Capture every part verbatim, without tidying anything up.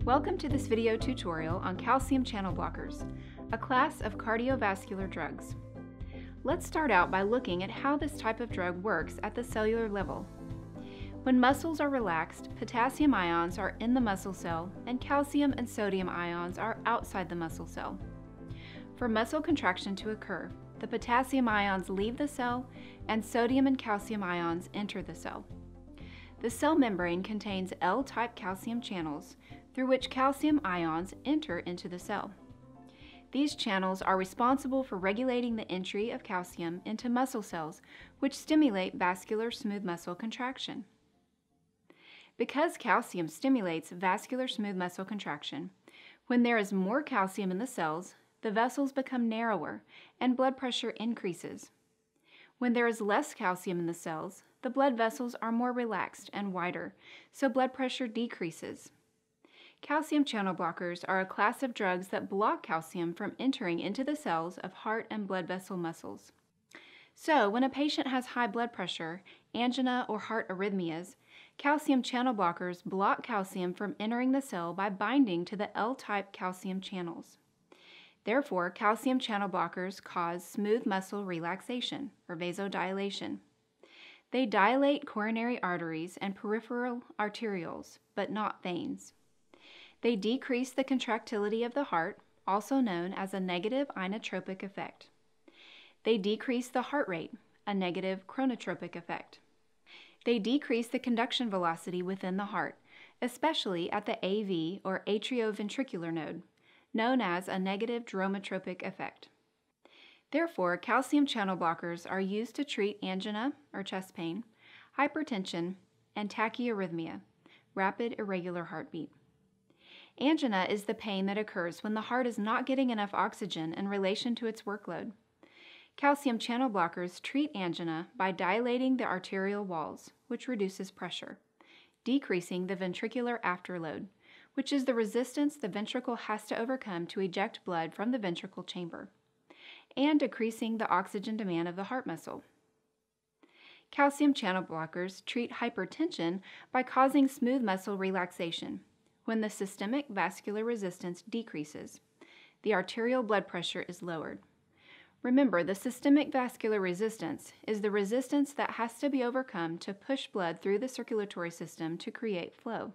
Welcome to this video tutorial on calcium channel blockers, a class of cardiovascular drugs. Let's start out by looking at how this type of drug works at the cellular level. When muscles are relaxed, potassium ions are in the muscle cell and calcium and sodium ions are outside the muscle cell. For muscle contraction to occur, the potassium ions leave the cell and sodium and calcium ions enter the cell. The cell membrane contains L-type calcium channels through which calcium ions enter into the cell. These channels are responsible for regulating the entry of calcium into muscle cells, which stimulate vascular smooth muscle contraction. Because calcium stimulates vascular smooth muscle contraction, when there is more calcium in the cells, the vessels become narrower and blood pressure increases. When there is less calcium in the cells, the blood vessels are more relaxed and wider, so blood pressure decreases. Calcium channel blockers are a class of drugs that block calcium from entering into the cells of heart and blood vessel muscles. So, when a patient has high blood pressure, angina, or heart arrhythmias, calcium channel blockers block calcium from entering the cell by binding to the L-type calcium channels. Therefore, calcium channel blockers cause smooth muscle relaxation, or vasodilation. They dilate coronary arteries and peripheral arterioles, but not veins. They decrease the contractility of the heart, also known as a negative inotropic effect. They decrease the heart rate, a negative chronotropic effect. They decrease the conduction velocity within the heart, especially at the A V or atrioventricular node, known as a negative dromotropic effect. Therefore, calcium channel blockers are used to treat angina or chest pain, hypertension, and tachyarrhythmia, rapid irregular heartbeat. Angina is the pain that occurs when the heart is not getting enough oxygen in relation to its workload. Calcium channel blockers treat angina by dilating the arterial walls, which reduces pressure, decreasing the ventricular afterload, which is the resistance the ventricle has to overcome to eject blood from the ventricle chamber, and decreasing the oxygen demand of the heart muscle. Calcium channel blockers treat hypertension by causing smooth muscle relaxation. When the systemic vascular resistance decreases, the arterial blood pressure is lowered. Remember, the systemic vascular resistance is the resistance that has to be overcome to push blood through the circulatory system to create flow.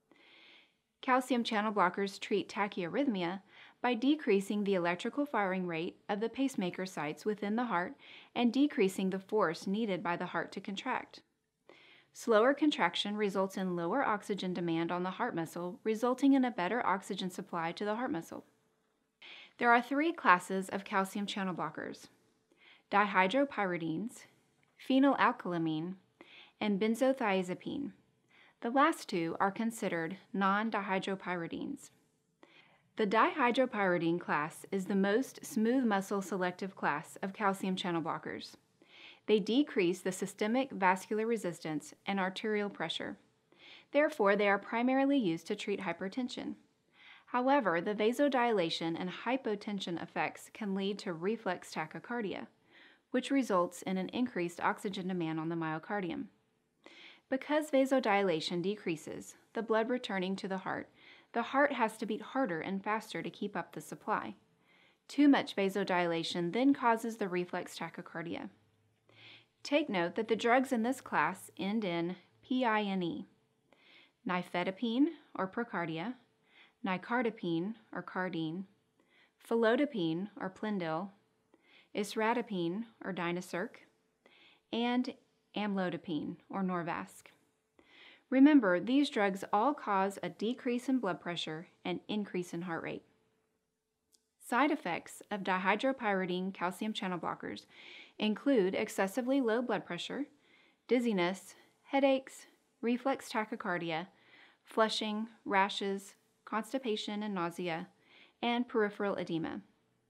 Calcium channel blockers treat tachyarrhythmia by decreasing the electrical firing rate of the pacemaker sites within the heart and decreasing the force needed by the heart to contract. Slower contraction results in lower oxygen demand on the heart muscle, resulting in a better oxygen supply to the heart muscle. There are three classes of calcium channel blockers: dihydropyridines, phenylalkylamine, and benzothiazepine. The last two are considered non-dihydropyridines. The dihydropyridine class is the most smooth muscle selective class of calcium channel blockers. They decrease the systemic vascular resistance and arterial pressure. Therefore, they are primarily used to treat hypertension. However, the vasodilation and hypotension effects can lead to reflex tachycardia, which results in an increased oxygen demand on the myocardium. Because vasodilation decreases the blood returning to the heart, the heart has to beat harder and faster to keep up the supply. Too much vasodilation then causes the reflex tachycardia. Take note that the drugs in this class end in pine: nifedipine or Procardia, nicardipine or Cardine, felodipine or Plendil, isradipine or Dinocerc, and amlodipine or Norvasc. Remember, these drugs all cause a decrease in blood pressure and increase in heart rate. Side effects of dihydropyridine calcium channel blockers include excessively low blood pressure, dizziness, headaches, reflex tachycardia, flushing, rashes, constipation and nausea, and peripheral edema.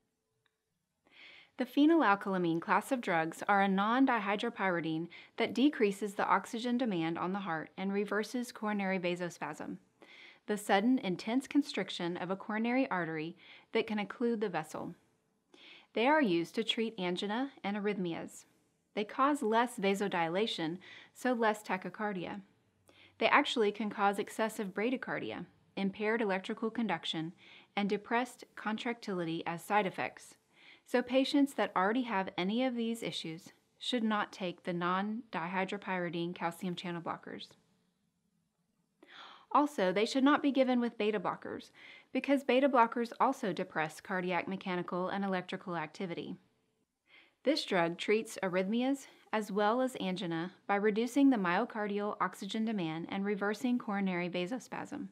The phenylalkylamine class of drugs are a non-dihydropyridine that decreases the oxygen demand on the heart and reverses coronary vasospasm, the sudden intense constriction of a coronary artery that can occlude the vessel. They are used to treat angina and arrhythmias. They cause less vasodilation, so less tachycardia. They actually can cause excessive bradycardia. impaired electrical conduction, and depressed contractility as side effects. So patients that already have any of these issues should not take the non-dihydropyridine calcium channel blockers. Also, they should not be given with beta blockers because beta blockers also depress cardiac mechanical and electrical activity. This drug treats arrhythmias as well as angina by reducing the myocardial oxygen demand and reversing coronary vasospasm.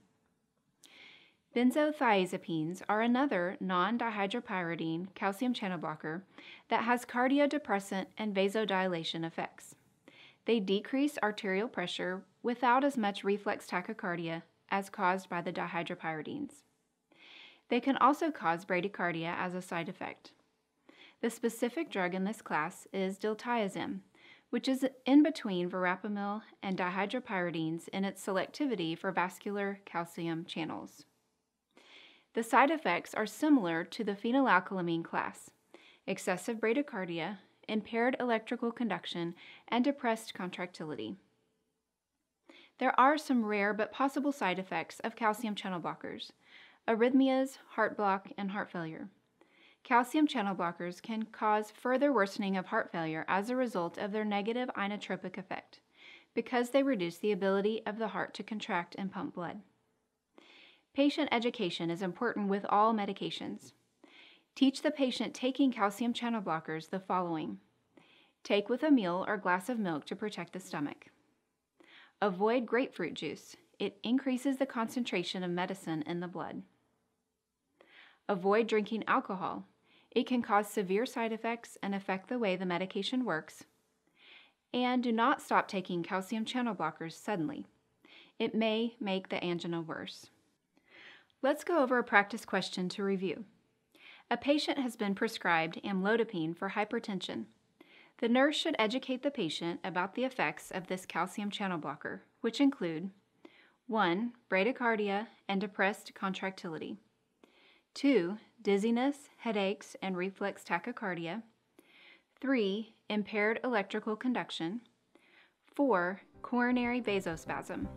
Benzothiazepines are another non-dihydropyridine calcium channel blocker that has cardiodepressant and vasodilation effects. They decrease arterial pressure without as much reflex tachycardia as caused by the dihydropyridines. They can also cause bradycardia as a side effect. The specific drug in this class is diltiazem, which is in between verapamil and dihydropyridines in its selectivity for vascular calcium channels. The side effects are similar to the phenylalkylamine class: excessive bradycardia, impaired electrical conduction, and depressed contractility. There are some rare but possible side effects of calcium channel blockers: arrhythmias, heart block, and heart failure. Calcium channel blockers can cause further worsening of heart failure as a result of their negative inotropic effect, because they reduce the ability of the heart to contract and pump blood. Patient education is important with all medications. Teach the patient taking calcium channel blockers the following: take with a meal or glass of milk to protect the stomach. Avoid grapefruit juice. It increases the concentration of medicine in the blood. Avoid drinking alcohol. It can cause severe side effects and affect the way the medication works. And do not stop taking calcium channel blockers suddenly. It may make the angina worse. Let's go over a practice question to review. A patient has been prescribed amlodipine for hypertension. The nurse should educate the patient about the effects of this calcium channel blocker, which include one bradycardia and depressed contractility, two dizziness, headaches, and reflex tachycardia, three impaired electrical conduction, four coronary vasospasm.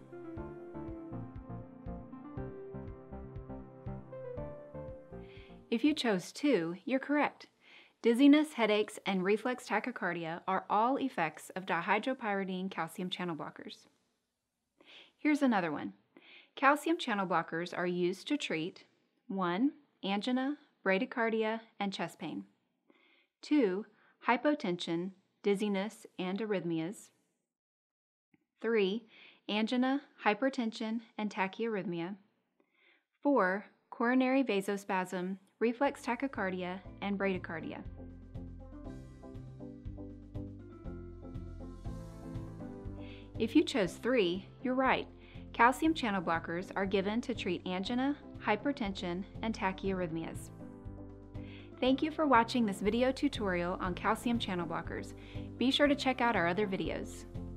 If you chose two, you're correct. Dizziness, headaches, and reflex tachycardia are all effects of dihydropyridine calcium channel blockers. Here's another one. Calcium channel blockers are used to treat one angina, bradycardia, and chest pain, two hypotension, dizziness, and arrhythmias, three angina, hypertension, and tachyarrhythmia, four coronary vasospasm, reflex tachycardia, and bradycardia. If you chose three, you're right. Calcium channel blockers are given to treat angina, hypertension, and tachyarrhythmias. Thank you for watching this video tutorial on calcium channel blockers. Be sure to check out our other videos.